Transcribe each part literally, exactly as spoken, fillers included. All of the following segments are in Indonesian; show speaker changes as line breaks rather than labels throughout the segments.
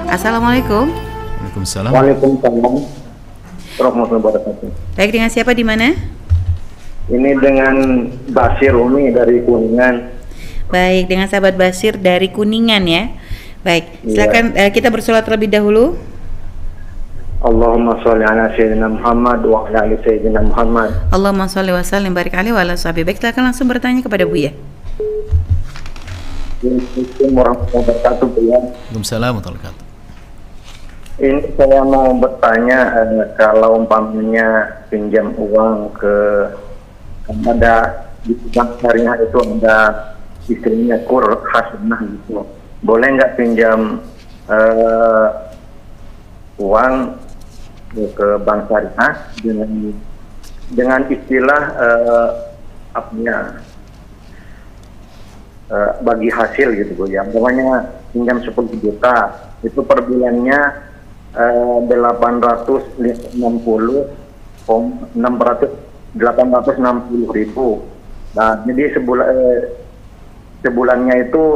Assalamualaikum.
Waalaikumsalam.
Waalaikumsalam warahmatullahi wabarakatuh.
Baik, dengan siapa di mana?
Ini dengan Basir Umi dari Kuningan.
Baik, dengan sahabat Basir dari Kuningan ya. Baik, silakan
Iya.
uh, kita bersolat terlebih dahulu.
Allahumma sholli ala sayyidina Muhammad wa ala ali sayyidina Muhammad.
Allahumma sholli wa sallim barik alaihi wa ala sahbihi. Baik, silakan langsung bertanya kepada Buya.
Assalamualaikum warahmatullahi wabarakatuh, Buya.
Waalaikumsalam warahmatullahi wabarakatuh.
Ini saya mau bertanya, eh, kalau umpamanya pinjam uang ke kan ada di bank syariah itu ada istilahnya kur hasanah gitu. Boleh nggak pinjam eh, uang ke bank syariah dengan dengan istilah eh, apa ya eh, bagi hasil gitu Bu ya. Pokoknya pinjam sepuluh juta itu per bulannya eh, delapan ratus enam puluh delapan ratus enam puluh ribu. Nah, jadi sebulan eh, sebulannya itu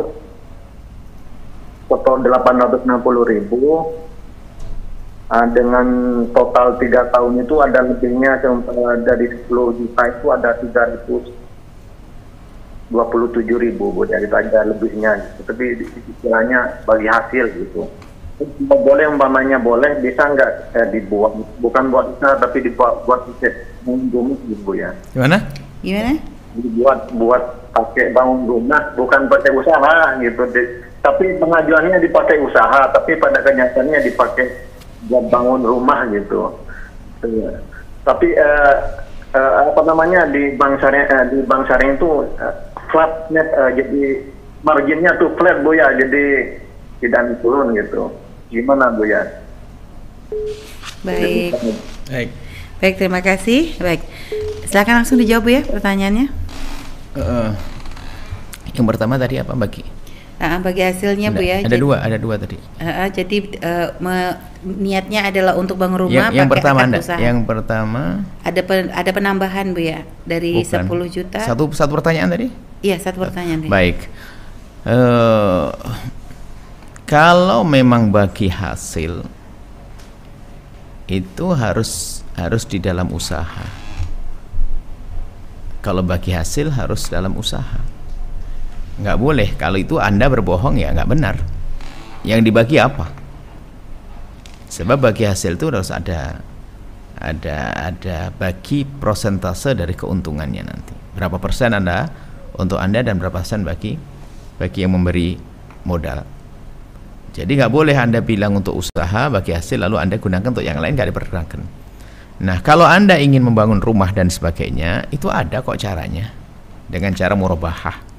total delapan ratus enam puluh ribu. Uh, dengan total tiga tahun itu ada lebihnya, uh, dari sepuluh juta itu ada tiga ratus dua puluh tujuh ribu, Bu, dari ada lebihnya gitu. Tapi istilahnya bagi hasil gitu. Boleh umpamanya boleh, bisa nggak eh, dibuat, bukan buat usaha tapi dibuat buat bangun gitu Bu ya.
Gimana?
Gimana?
Dibuat buat pakai bangun rumah, bukan pakai usaha gitu. Di, tapi pengajuannya dipakai usaha, tapi pada kenyataannya dipakai buat bangun rumah gitu. Ya. Tapi eh, eh, apa namanya di bank syariah eh, di bank syariah itu eh, flat net, eh, jadi marginnya tuh flat Bu ya, jadi tidak turun gitu. Gimana Bu ya?
Baik.
Baik.
Baik, terima kasih. Baik. Silakan langsung dijawab Bu ya pertanyaannya.
Uh, yang pertama tadi apa bagi?
Uh, bagi hasilnya
ada,
Bu ya.
Ada
jadi,
dua, ada dua tadi.
Uh, uh, jadi uh, me, niatnya adalah untuk bangun rumah.
Yang, yang
pakai
pertama
akad
anda,
usaha.
yang pertama.
Ada pen, ada penambahan Bu ya dari
Bukan.
sepuluh juta.
Satu satu pertanyaan tadi?
Iya, satu pertanyaan.
Baik. Uh, kalau memang bagi hasil itu harus harus di dalam usaha. Kalau bagi hasil harus dalam usaha. Nggak boleh, kalau itu Anda berbohong ya nggak benar. Yang dibagi apa? Sebab bagi hasil itu harus ada ada ada bagi prosentase dari keuntungannya nanti. Berapa persen Anda untuk Anda dan berapa persen bagi bagi yang memberi modal. Jadi nggak boleh Anda bilang untuk usaha bagi hasil lalu Anda gunakan untuk yang lain, nggak diperkenankan. Nah, kalau Anda ingin membangun rumah dan sebagainya, itu ada kok caranya dengan cara murabahah.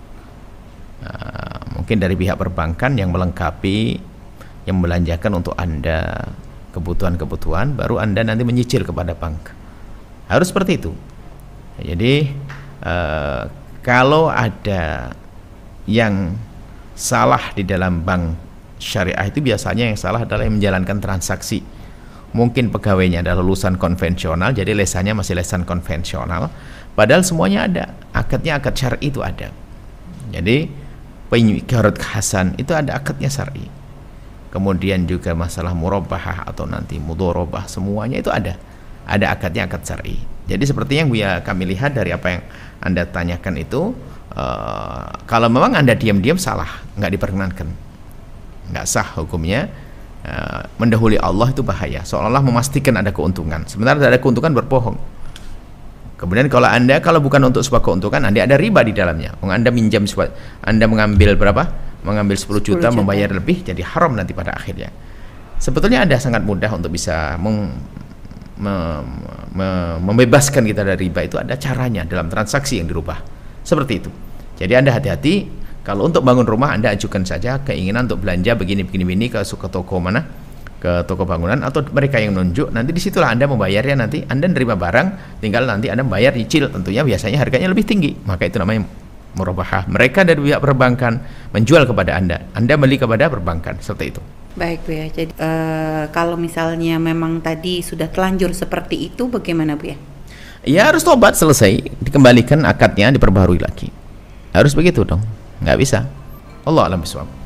Uh, mungkin dari pihak perbankan yang melengkapi, yang membelanjakan untuk Anda kebutuhan-kebutuhan, baru Anda nanti menyicil kepada bank. Harus seperti itu. Jadi uh, kalau ada yang salah di dalam bank syariah itu biasanya yang salah adalah yang menjalankan transaksi. Mungkin pegawainya adalah lulusan konvensional, jadi lesannya masih lesan konvensional, padahal semuanya ada, akadnya akad syar'i itu ada. Jadi pengirat hasan itu ada akadnya syar'i. Kemudian juga masalah murabahah atau nanti mudharabah, semuanya itu ada. Ada akadnya akad syar'i. Jadi seperti yang ya kami lihat dari apa yang Anda tanyakan itu, uh, kalau memang Anda diam-diam salah, nggak diperkenankan, nggak sah hukumnya. Uh, mendahului Allah itu bahaya, seolah-olah memastikan ada keuntungan, sebenarnya tidak ada keuntungan, berbohong. Kemudian kalau Anda kalau bukan untuk sebuah keuntungan, Anda ada riba di dalamnya. Anda minjam sebuah, Anda mengambil berapa? Mengambil sepuluh juta, membayar lebih, jadi haram nanti pada akhirnya. Sebetulnya Anda sangat mudah untuk bisa meng, me, me, membebaskan kita dari riba, itu ada caranya dalam transaksi yang dirubah. Seperti itu. Jadi Anda hati-hati. Kalau untuk bangun rumah Anda ajukan saja keinginan untuk belanja begini-begini ke ke toko mana, ke toko bangunan atau mereka yang nunjuk. Nanti disitulah Anda membayarnya, nanti Anda nerima barang, tinggal nanti Anda bayar cicil. Tentunya biasanya harganya lebih tinggi, maka itu namanya murabahah. Mereka dari pihak perbankan menjual kepada Anda, Anda beli kepada perbankan, seperti itu.
Baik Bu ya. Jadi uh, kalau misalnya memang tadi sudah telanjur seperti itu, bagaimana Bu ya?
Ya harus tobat, selesai, dikembalikan akadnya, diperbarui lagi. Harus begitu dong. Nggak bisa. Allah a'lam bishawab.